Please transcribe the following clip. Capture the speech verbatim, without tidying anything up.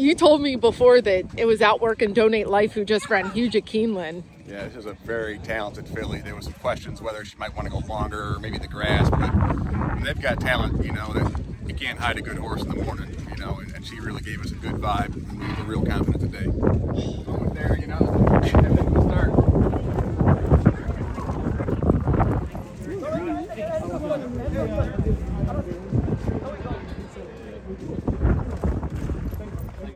you told me before that it was Outwork and Donate Life who just ran huge at Keeneland. Yeah, this is a very talented filly. There was some questions whether she might want to go longer or maybe the grass, but they've got talent, you know, that you can't hide a good horse in the morning, you know, and, and she really gave us a good vibe, and we were real confident today. Moment there, you know, start.